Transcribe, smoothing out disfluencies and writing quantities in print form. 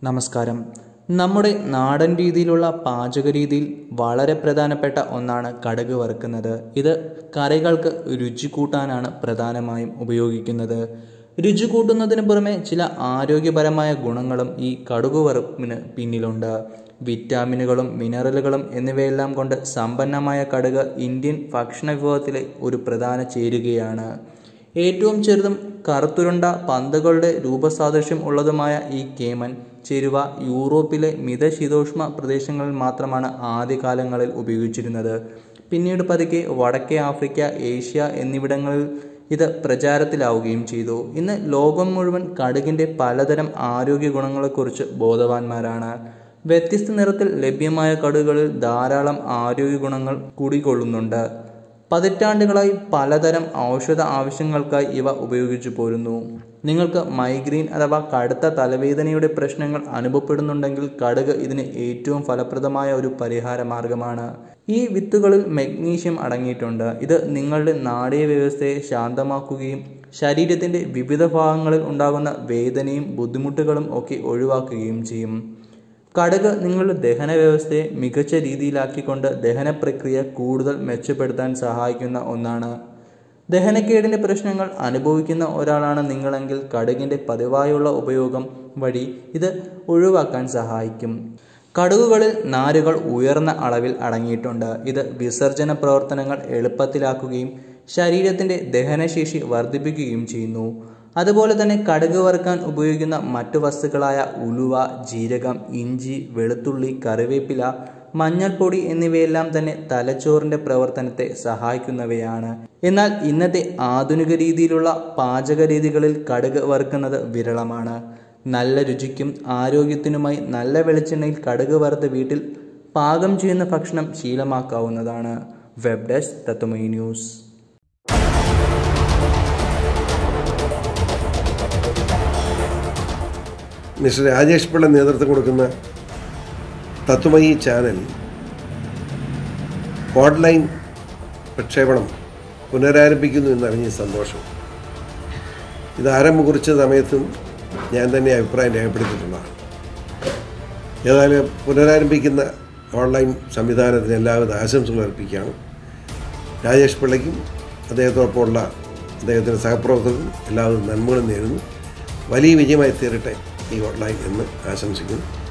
നമസ്കാരം. നമ്മുടെ നാടൻ രീതിയിലുള്ള പാചക രീതിയിൽ വളരെ പ്രധാനപ്പെട്ട ഒന്നാണ് കടുക് വറുക്കുന്നത്. ഇത് കറികൾക്ക് രുചി കൂട്ടാനാണ് പ്രധാനമായും ഉപയോഗിക്കുന്നത്. രുചി കൂട്ടുന്നതിന് പുറമെ ചില ആരോഗ്യപരമായ ഗുണങ്ങളും ഈ കടുക് വറുപ്പിന് പിന്നിലുണ്ട്. വിറ്റാമിനുകളും മിനറലുകളും എന്നിവയെല്ലാം കൊണ്ട് സമ്പന്നമായ കടുക് ഇന്ത്യൻ ഭക്ഷണ വിഭവത്തിലെ ഒരു പ്രധാന ചേരുകയാണ്. ഏറ്റവും ചെറുതും കറുത്തുരുണ്ട പന്തുകളുടെ രൂപസാദൃശ്യം ഉള്ളതുമായ ഈ കേമൻ ചേരുവ യൂറോപ്പിലെ മിതശീതോഷ്ണ പ്രദേശങ്ങളിൽ മാത്രമാണ് ആദ്യകാലങ്ങളിൽ ഉപയോഗിച്ചിരുന്നത്. പിന്നീട് പതുക്കെ വടക്കേ ആഫ്രിക്ക, ഏഷ്യ എന്നിവിടങ്ങളിൽ ഇത് പ്രചാരത്തിലാവുകയും ചെയ്തു. ഇന്ന് ലോകം മുഴുവൻ കടുകിൻ്റെ പലതരം ആരോഗ്യ ഗുണങ്ങളെക്കുറിച്ച് ബോധവാന്മാരാണ്. വ്യത്യസ്ത നിറത്തിൽ ലഭ്യമായ കടുകുകളിൽ ധാരാളം ആരോഗ്യ ഗുണങ്ങൾ കുടികൊള്ളുന്നുണ്ട്. പതിറ്റാണ്ടുകളായി പലതരം ഔഷധ ആവശ്യങ്ങൾക്കായി ഇവ ഉപയോഗിച്ചു പോരുന്നു. നിങ്ങൾക്ക് മൈഗ്രെയിൻ അഥവാ കടുത്ത തലവേദനയുടെ പ്രശ്നങ്ങൾ അനുഭവപ്പെടുന്നുണ്ടെങ്കിൽ കടുക് ഇതിന് ഏറ്റവും ഫലപ്രദമായ ഒരു പരിഹാര മാർഗമാണ്. ഈ വിത്തുകളിൽ മഗ്നീഷ്യം അടങ്ങിയിട്ടുണ്ട്. ഇത് നിങ്ങളുടെ നാഡീ വ്യവസ്ഥയെ ശാന്തമാക്കുകയും ശരീരത്തിൻ്റെ വിവിധ ഭാഗങ്ങളിൽ ഉണ്ടാകുന്ന വേദനയും ബുദ്ധിമുട്ടുകളും ഒക്കെ ഒഴിവാക്കുകയും ചെയ്യും. കടുക് നിങ്ങളുടെ ദഹന വ്യവസ്ഥയെ മികച്ച രീതിയിലാക്കിക്കൊണ്ട് ദഹന പ്രക്രിയ കൂടുതൽ മെച്ചപ്പെടുത്താൻ സഹായിക്കുന്ന ഒന്നാണ്. ദഹനക്കേടിൻ്റെ പ്രശ്നങ്ങൾ അനുഭവിക്കുന്ന ഒരാളാണ് നിങ്ങളെങ്കിൽ കടുകിൻ്റെ പതിവായുള്ള ഉപയോഗം വഴി ഇത് ഒഴിവാക്കാൻ സഹായിക്കും. കടുകുകളിൽ നാരുകൾ ഉയർന്ന അളവിൽ അടങ്ങിയിട്ടുണ്ട്. ഇത് വിസർജന പ്രവർത്തനങ്ങൾ എളുപ്പത്തിലാക്കുകയും ശരീരത്തിൻ്റെ ദഹനശേഷി വർദ്ധിപ്പിക്കുകയും ചെയ്യുന്നു. അതുപോലെ തന്നെ കടുക് വറുക്കാൻ ഉപയോഗിക്കുന്ന മറ്റു വസ്തുക്കളായ ഉലുവ, ജീരകം, ഇഞ്ചി, വെളുത്തുള്ളി, കറിവേപ്പില, മഞ്ഞൾപ്പൊടി എന്നിവയെല്ലാം തന്നെ തലച്ചോറിൻ്റെ പ്രവർത്തനത്തെ സഹായിക്കുന്നവയാണ്. എന്നാൽ ഇന്നത്തെ ആധുനിക രീതിയിലുള്ള പാചക രീതികളിൽ കടുക് വറുക്കുന്നത് വിരളമാണ്. നല്ല രുചിക്കും ആരോഗ്യത്തിനുമായി നല്ല വെളിച്ചെണ്ണയിൽ കടുക് വറുത്ത് വീട്ടിൽ പാകം ചെയ്യുന്ന ഭക്ഷണം ശീലമാക്കാവുന്നതാണ്. Web desk Tathwamayi news. Mister Rajesh Pillai നേതൃത്വം കൊടുക്കുന്ന തത്വമയി ചാനൽ ഓൺലൈൻ പ്രക്ഷേപണം പുനരാരംഭിക്കുന്നു എന്നറിഞ്ഞ സന്തോഷം. ഇത് ആരംഭം കുറിച്ച സമയത്തും ഞാൻ തന്നെ അഭിപ്രായം രേഖപ്പെടുത്തിയിട്ടുള്ളതാണ്. ഏതായാലും പുനരാരംഭിക്കുന്ന ഓൺലൈൻ സംവിധാനത്തിന് എല്ലാവിധ ആശംസകൾ അർപ്പിക്കുകയാണ്. രാജേഷ് പിള്ളയ്ക്കും അദ്ദേഹത്തോടൊപ്പമുള്ള അദ്ദേഹത്തിൻ്റെ സഹപ്രവർത്തകർക്കും എല്ലാവിധ നന്മകളും നേരുന്നു. വലിയ വിജയമായി തീരട്ടെ ഈ ഓൺലൈൻ എന്ന് ആശംസിക്കുന്നു.